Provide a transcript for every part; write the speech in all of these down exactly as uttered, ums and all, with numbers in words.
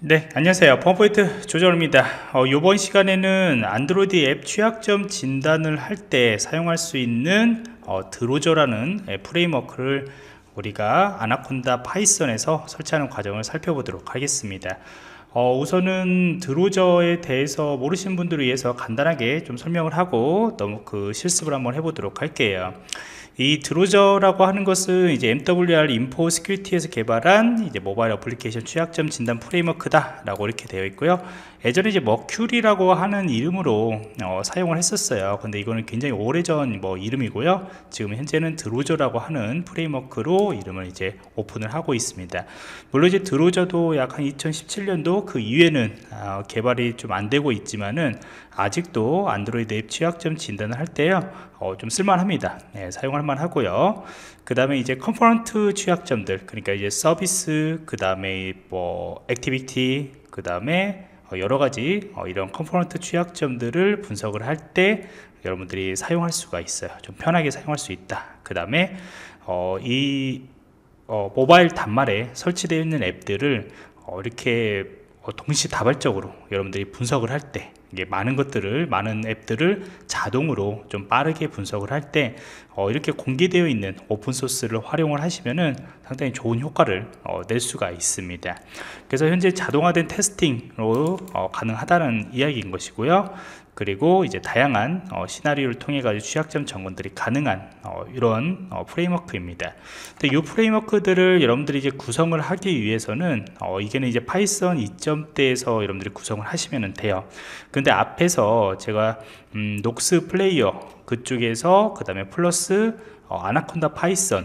네, 안녕하세요. 펌포인트 조정입니다. 어, 이번 시간에는 안드로이드 앱 취약점 진단을 할 때 사용할 수 있는 어, 드로저라는 앱 프레임워크를 우리가 아나콘다 파이썬에서 설치하는 과정을 살펴보도록 하겠습니다. 어, 우선은 드로저에 대해서 모르시는 분들을 위해서 간단하게 좀 설명을 하고 너무 그 실습을 한번 해보도록 할게요. 이 드로저라고 하는 것은 이제 엠더블유알 인포 시큐리티에서 개발한 이제 모바일 어플리케이션 취약점 진단 프레임워크다 라고 이렇게 되어 있고요. 예전에 이제 머큐리라고 하는 이름으로 어, 사용을 했었어요. 근데 이거는 굉장히 오래전 뭐 이름이고요. 지금 현재는 드로저라고 하는 프레임워크로 이름을 이제 오픈을 하고 있습니다. 물론 이제 드로저도 약 한 이천십칠 년도 그 이후에는 어, 개발이 좀 안 되고 있지만은 아직도 안드로이드 앱 취약점 진단을 할 때요 어, 좀 쓸만합니다. 네, 사용할 만하고요. 그 다음에 이제 컴포넌트 취약점들, 그러니까 이제 서비스, 그 다음에 뭐 액티비티, 그 다음에 여러 가지 어, 이런 컴포넌트 취약점들을 분석을 할 때 여러분들이 사용할 수가 있어요. 좀 편하게 사용할 수 있다. 그 다음에 어, 이 어, 모바일 단말에 설치되어 있는 앱들을 어, 이렇게 어, 동시다발적으로 여러분들이 분석을 할 때 이게 많은 것들을 많은 앱들을 자동으로 좀 빠르게 분석을 할 때 어, 이렇게 공개되어 있는 오픈소스를 활용을 하시면은 상당히 좋은 효과를 어, 낼 수가 있습니다. 그래서 현재 자동화된 테스팅으로 어, 가능하다는 이야기인 것이고요. 그리고 이제 다양한 어, 시나리오를 통해 가지고 취약점 점검들이 가능한 어, 이런 어, 프레임워크입니다. 근데 이 프레임워크들을 여러분들이 이제 구성을 하기 위해서는 어, 이게는 이제 파이썬 이 점대에서 여러분들이 구성을 하시면 돼요. 근데 앞에서 제가 음, 녹스 플레이어 그쪽에서 그 다음에 플러스 어, 아나콘다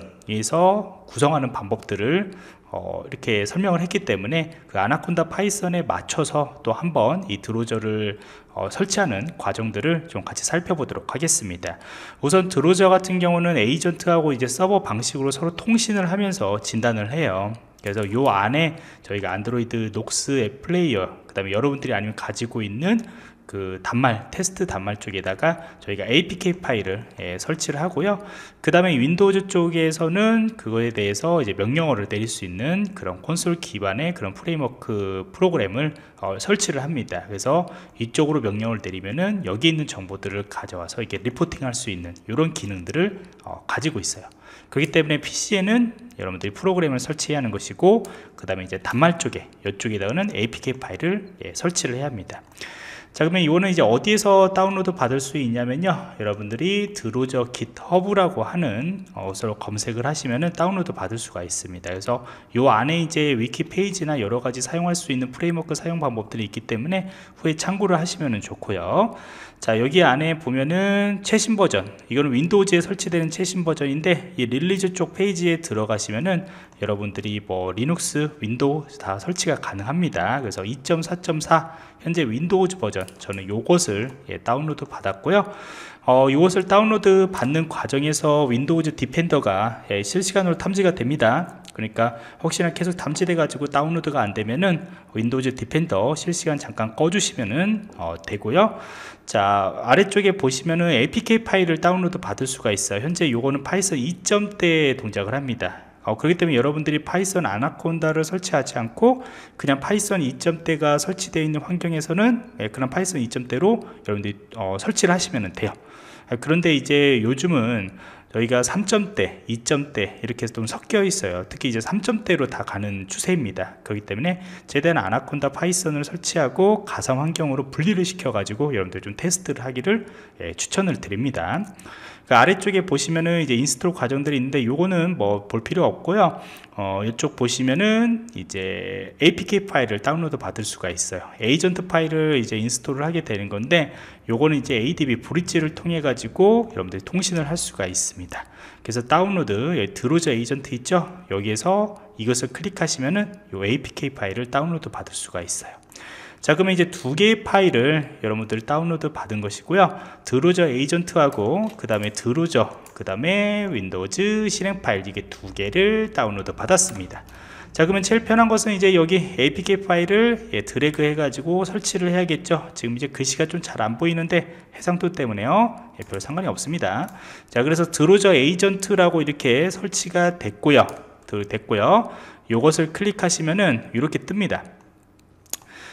파이썬에서 구성하는 방법들을 어, 이렇게 설명을 했기 때문에 그 아나콘다 파이썬에 맞춰서 또 한번 이 드로저를 어, 설치하는 과정들을 좀 같이 살펴보도록 하겠습니다. 우선 드로저 같은 경우는 에이전트하고 이제 서버 방식으로 서로 통신을 하면서 진단을 해요. 그래서 요 안에 저희가 안드로이드 녹스 앱 플레이어, 그 다음에 여러분들이 아니면 가지고 있는 그 단말, 테스트 단말 쪽에다가 저희가 에이피케이 파일을 예, 설치를 하고요. 그 다음에 윈도우즈 쪽에서는 그거에 대해서 이제 명령어를 내릴 수 있는 그런 콘솔 기반의 그런 프레임워크 프로그램을 어, 설치를 합니다. 그래서 이쪽으로 명령을 내리면은 여기 있는 정보들을 가져와서 이렇게 리포팅 할 수 있는 이런 기능들을 어, 가지고 있어요. 그렇기 때문에 피시에는 여러분들이 프로그램을 설치해야 하는 것이고, 그 다음에 이제 단말 쪽에 이쪽에다가는 에이피케이 파일을 예, 설치를 해야 합니다. 자, 그러면 이거는 이제 어디에서 다운로드 받을 수 있냐면요, 여러분들이 드로저 깃허브라고 하는 것으로 검색을 하시면은 다운로드 받을 수가 있습니다. 그래서 요 안에 이제 위키 페이지나 여러 가지 사용할 수 있는 프레임워크 사용 방법들이 있기 때문에 후에 참고를 하시면 좋고요. 자, 여기 안에 보면은 최신 버전, 이거는 윈도우즈에 설치되는 최신 버전인데, 이 릴리즈 쪽 페이지에 들어가시면은 여러분들이 뭐 리눅스, 윈도우 다 설치가 가능합니다. 그래서 이 점 사 점 사 현재 윈도우즈 버전, 저는 요것을 예, 다운로드 받았고요. 어, 이것을 다운로드 받는 과정에서 윈도우즈 디펜더가 예, 실시간으로 탐지가 됩니다. 그러니까 혹시나 계속 탐지돼 가지고 다운로드가 안 되면은 윈도우즈 디펜더 실시간 잠깐 꺼주시면은 어, 되고요. 자, 아래쪽에 보시면은 에이피케이 파일을 다운로드 받을 수가 있어요. 현재 요거는 파이썬 이 점대에 동작을 합니다. 어, 그렇기 때문에 여러분들이 파이썬 아나콘다를 설치하지 않고 그냥 파이썬 이 점대가 설치되어 있는 환경에서는 예, 그냥 파이썬 이 점대로 여러분들이 어, 설치를 하시면 돼요. 아, 그런데 이제 요즘은 저희가 삼 점대, 이 점대 이렇게 좀 섞여 있어요. 특히 이제 삼 점대로 다 가는 추세입니다. 그렇기 때문에 최대한 아나콘다 파이썬을 설치하고 가상 환경으로 분리를 시켜 가지고 여러분들 좀 테스트를 하기를 예, 추천을 드립니다. 그 아래쪽에 보시면은 이제 인스톨 과정들이 있는데 요거는 뭐 볼 필요 없고요. 어, 이쪽 보시면은 이제 에이피케이 파일을 다운로드 받을 수가 있어요. 에이전트 파일을 이제 인스톨을 하게 되는 건데, 요거는 이제 에이디비 브릿지를 통해 가지고 여러분들이 통신을 할 수가 있습니다. 그래서 다운로드, 여기 드로저 에이전트 있죠? 여기에서 이것을 클릭하시면은 요 에이피케이 파일을 다운로드 받을 수가 있어요. 자, 그러면 이제 두 개의 파일을 여러분들 다운로드 받은 것이고요. 드로저 에이전트하고 그 다음에 드로저, 그 다음에 윈도우즈 실행 파일, 이게 두 개를 다운로드 받았습니다. 자, 그러면 제일 편한 것은 이제 여기 에이피케이 파일을 예, 드래그 해가지고 설치를 해야겠죠. 지금 이제 글씨가 좀 잘 안 보이는데 해상도 때문에요. 예, 별 상관이 없습니다. 자, 그래서 드로저 에이전트라고 이렇게 설치가 됐고요. 됐고요. 요것을 클릭하시면은 이렇게 뜹니다.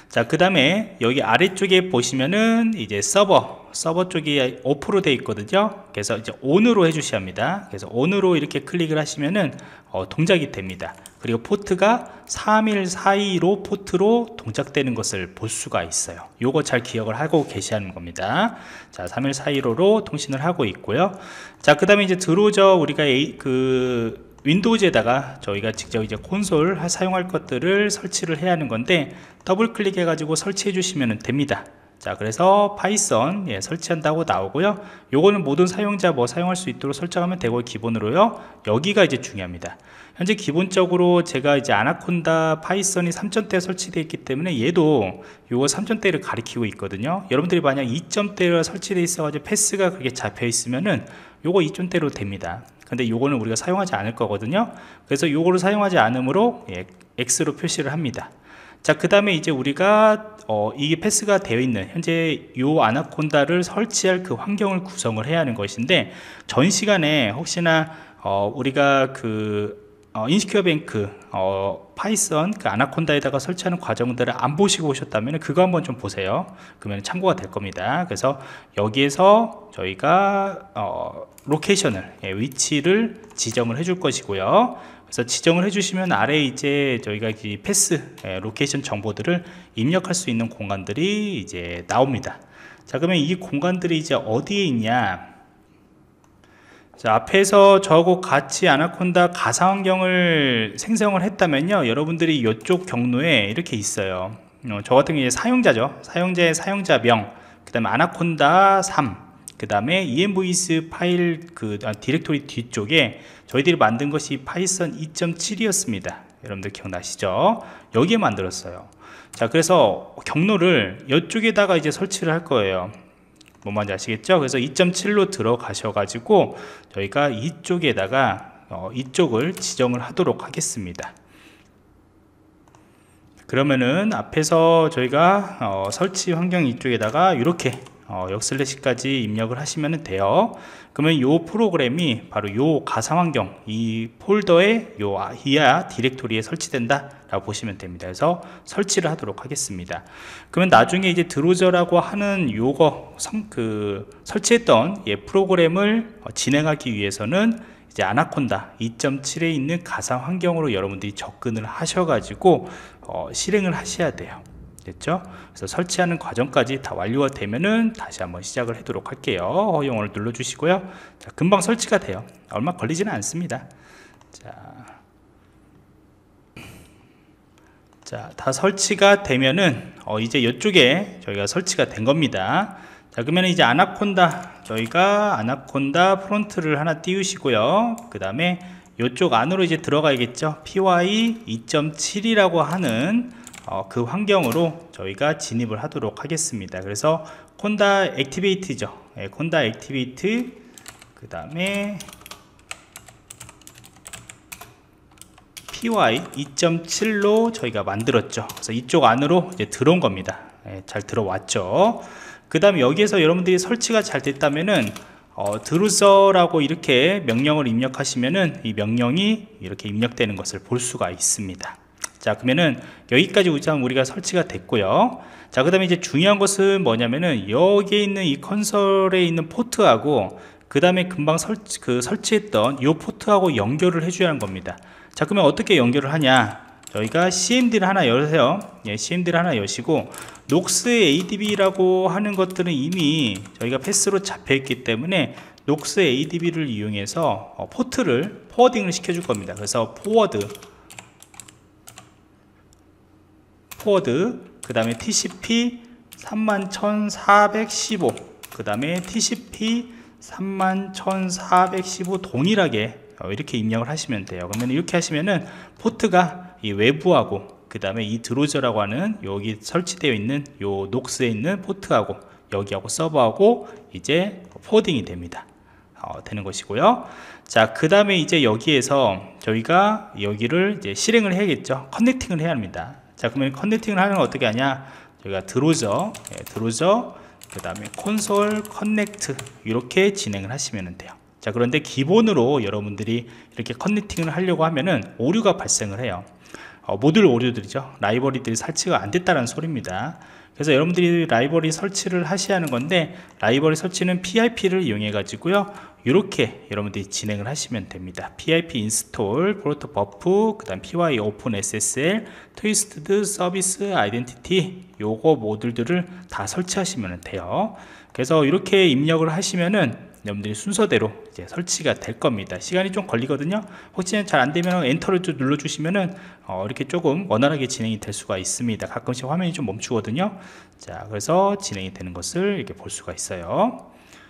자, 그 다음에 여기 아래쪽에 보시면은 이제 서버 서버 쪽이 오프로 되어 있거든요. 그래서 이제 온으로 해주셔야 합니다. 그래서 온으로 이렇게 클릭을 하시면은 어, 동작이 됩니다. 그리고 포트가 삼일사이로 포트로 동작되는 것을 볼 수가 있어요. 요거 잘 기억을 하고 계시는 겁니다. 자, 삼일사이로로 통신을 하고 있고요. 자, 그 다음에 이제 들어오죠. 우리가 A, 그 윈도우즈에다가 저희가 직접 이제 콘솔 사용할 것들을 설치를 해야 하는 건데, 더블 클릭해 가지고 설치해 주시면 됩니다. 자, 그래서 파이썬 예, 설치한다고 나오고요. 요거는 모든 사용자 뭐 사용할 수 있도록 설정하면 되고, 기본으로요. 여기가 이제 중요합니다. 현재 기본적으로 제가 이제 아나콘다 파이썬이 삼 점대 설치되어 있기 때문에 얘도 요거 삼 점대를 가리키고 있거든요. 여러분들이 만약 이 점대가 설치되어 있어 가지고 패스가 그렇게 잡혀 있으면은 요거 이 점대로 됩니다. 근데 요거는 우리가 사용하지 않을 거거든요. 그래서 요거를 사용하지 않으므로 예, X로 표시를 합니다. 자, 그 다음에 이제 우리가 어, 이게 패스가 되어 있는 현재 요 아나콘다를 설치할 그 환경을 구성을 해야 하는 것인데, 전 시간에 혹시나 어, 우리가 그 어, 인시큐어 뱅크 어, 파이썬 그 아나콘다에다가 설치하는 과정들을 안 보시고 오셨다면 그거 한번 좀 보세요. 그러면 참고가 될 겁니다. 그래서 여기에서 저희가 어, 로케이션을 예, 위치를 지정을 해줄 것이고요. 그래서 지정을 해주시면 아래에 이제 저희가 이 패스 예, 로케이션 정보들을 입력할 수 있는 공간들이 이제 나옵니다. 자, 그러면 이 공간들이 이제 어디에 있냐? 자, 앞에서 저하고 같이 아나콘다 가상환경을 생성을 했다면요, 여러분들이 이쪽 경로에 이렇게 있어요. 어, 저 같은 경우에 사용자죠. 사용자의 사용자명, 그 다음에 아나콘다 삼, 그 다음에 이엠브이에스 파일 그 아, 디렉토리 뒤쪽에 저희들이 만든 것이 파이썬 이 점 칠이었습니다. 여러분들 기억나시죠? 여기에 만들었어요. 자, 그래서 경로를 이쪽에다가 이제 설치를 할 거예요. 뭔 말인지 아시겠죠? 그래서 이 점 칠로 들어가셔 가지고 저희가 이쪽에다가 어, 이쪽을 지정을 하도록 하겠습니다. 그러면은 앞에서 저희가 어, 설치 환경 이쪽에다가 이렇게 어, 역슬래시까지 입력을 하시면 돼요. 그러면 요 프로그램이 바로 요 가상환경 이 폴더에 요 이하 디렉토리에 설치된다 라고 보시면 됩니다. 그래서 설치를 하도록 하겠습니다. 그러면 나중에 이제 드로저라고 하는 요거 성, 그 설치했던 예, 프로그램을 어, 진행하기 위해서는 이제 아나콘다 이 점 칠에 있는 가상환경으로 여러분들이 접근을 하셔가지고 어, 실행을 하셔야 돼요. 됐죠? 그래서 설치하는 과정까지 다 완료가 되면은 다시 한번 시작을 하도록 할게요. 허용을 눌러 주시고요. 자, 금방 설치가 돼요. 얼마 걸리지는 않습니다. 자, 자, 다 설치가 되면은 어, 이제 이쪽에 저희가 설치가 된 겁니다. 자, 그러면 이제 아나콘다 저희가 아나콘다 프론트를 하나 띄우시고요. 그 다음에 이쪽 안으로 이제 들어가야겠죠. 피와이 이 점 칠이라고 하는 어, 그 환경으로 저희가 진입을 하도록 하겠습니다. 그래서 콘다 액티베이트죠. 예, 콘다 액티베이트 그 다음에 피와이 이 점 칠로 저희가 만들었죠. 그래서 이쪽 안으로 이제 들어온 겁니다. 예, 잘 들어왔죠. 그 다음에 여기에서 여러분들이 설치가 잘 됐다면은 어, 드루저라고 이렇게 명령을 입력하시면은 이 명령이 이렇게 입력되는 것을 볼 수가 있습니다. 자, 그러면은 여기까지 우선 우리가 설치가 됐고요. 자, 그 다음에 이제 중요한 것은 뭐냐면은 여기에 있는 이 컨솔에 있는 포트하고 그 다음에 금방 설치, 그 설치했던 이 포트하고 연결을 해줘야 하는 겁니다. 자, 그러면 어떻게 연결을 하냐? 저희가 씨엠디를 하나 여세요. 예, 씨엠디를 하나 여시고 녹스 에이디비라고 하는 것들은 이미 저희가 패스로 잡혀 있기 때문에 녹스 에이디비를 이용해서 어, 포트를 포워딩을 시켜줄 겁니다. 그래서 포워드 포워드 그 다음에 티씨피 삼만 천사백십오 그 다음에 티씨피 삼만 천사백십오 동일하게 이렇게 입력을 하시면 돼요. 그러면 이렇게 하시면은 포트가 이 외부하고 그 다음에 이 드로저라고 하는 여기 설치되어 있는 요 녹스에 있는 포트하고 여기하고 서버하고 이제 포워딩이 됩니다. 어, 되는 것이고요. 자, 그 다음에 이제 여기에서 저희가 여기를 이제 실행을 해야겠죠. 커넥팅을 해야 합니다. 자, 그러면 커넥팅을 하는 건 어떻게 하냐? 저희가 드로저, 예, 드로저, 그 다음에 콘솔 커넥트 이렇게 진행을 하시면 돼요. 자, 그런데 기본으로 여러분들이 이렇게 커넥팅을 하려고 하면은 오류가 발생을 해요. 어, 모듈 오류들이죠. 라이브러리들이 설치가 안 됐다는 소리입니다. 그래서 여러분들이 라이브러리 설치를 하셔야 하는 건데, 라이브러리 설치는 피아이피를 이용해 가지고요, 이렇게 여러분들이 진행을 하시면 됩니다. 피아이피 인스톨, 포르트 버프, 그 다음 py open ssl, 트위스트드 서비스 아이덴티티, 요거 모듈들을 다 설치하시면 돼요. 그래서 이렇게 입력을 하시면은 여러분들이 순서대로 이제 설치가 될 겁니다. 시간이 좀 걸리거든요. 혹시 잘 안되면 엔터를 좀 눌러주시면은 어 이렇게 조금 원활하게 진행이 될 수가 있습니다. 가끔씩 화면이 좀 멈추거든요. 자, 그래서 진행이 되는 것을 이렇게 볼 수가 있어요.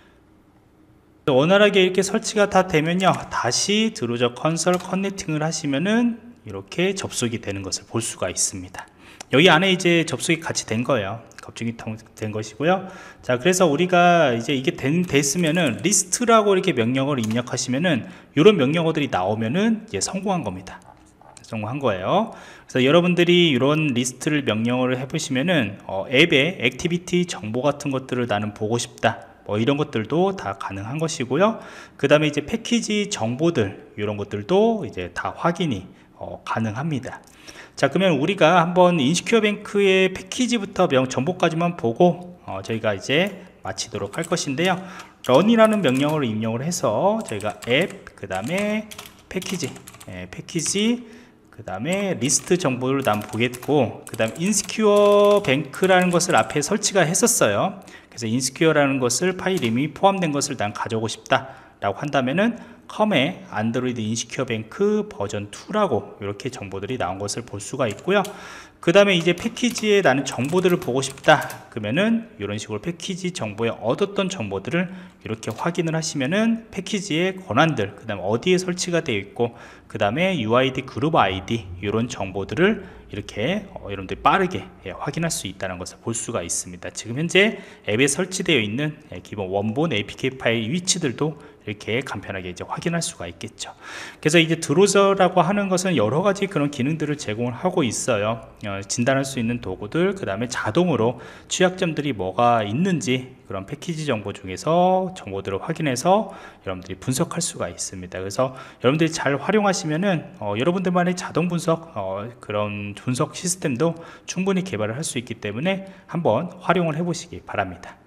원활하게 이렇게 설치가 다 되면요, 다시 드로저 컨솔 커넥팅을 하시면은 이렇게 접속이 되는 것을 볼 수가 있습니다. 여기 안에 이제 접속이 같이 된 거예요. 접속이 된 것이고요. 자, 그래서 우리가 이제 이게 된, 됐으면은 리스트라고 이렇게 명령어를 입력하시면은 이런 명령어들이 나오면은 이제 성공한 겁니다. 성공한 거예요. 그래서 여러분들이 이런 리스트를 명령어를 해보시면은 어, 앱의 액티비티 정보 같은 것들을 나는 보고 싶다, 뭐 이런 것들도 다 가능한 것이고요. 그 다음에 이제 패키지 정보들, 이런 것들도 이제 다 확인이 어, 가능합니다. 자, 그러면 우리가 한번 인시큐어 뱅크의 패키지부터 명, 정보까지만 보고 어, 저희가 이제 마치도록 할 것인데요. run이라는 명령어를 입력을 해서 저희가 앱, 그 다음에 패키지, 예, 패키지, 그 다음에 리스트 정보를 난 보겠고, 그 다음 인시큐어 뱅크라는 것을 앞에 설치가 했었어요. 그래서 인시큐어라는 것을 파일 이름이 포함된 것을 난 가져오고 싶다 라고 한다면은 컴에 안드로이드 인시큐어 뱅크 버전 투라고 이렇게 정보들이 나온 것을 볼 수가 있고요. 그 다음에 이제 패키지에 나는 정보들을 보고 싶다 그러면은 이런 식으로 패키지 정보에 얻었던 정보들을 이렇게 확인을 하시면은 패키지의 권한들, 그 다음에 어디에 설치가 되어 있고, 그 다음에 유아이디, 그룹 아이디, 이런 정보들을 이렇게 어, 여러분들이 빠르게 예, 확인할 수 있다는 것을 볼 수가 있습니다. 지금 현재 앱에 설치되어 있는 예, 기본 원본 에이피케이 파일 위치들도 이렇게 간편하게 이제 확인할 수가 있겠죠. 그래서 이제 드로저라고 하는 것은 여러 가지 그런 기능들을 제공을 하고 있어요. 어, 진단할 수 있는 도구들, 그 다음에 자동으로 취약점들이 뭐가 있는지 그런 패키지 정보 중에서 정보들을 확인해서 여러분들이 분석할 수가 있습니다. 그래서 여러분들이 잘 활용하시면은 어, 여러분들만의 자동 분석, 어, 그런 분석 시스템도 충분히 개발을 할 수 있기 때문에 한번 활용을 해 보시기 바랍니다.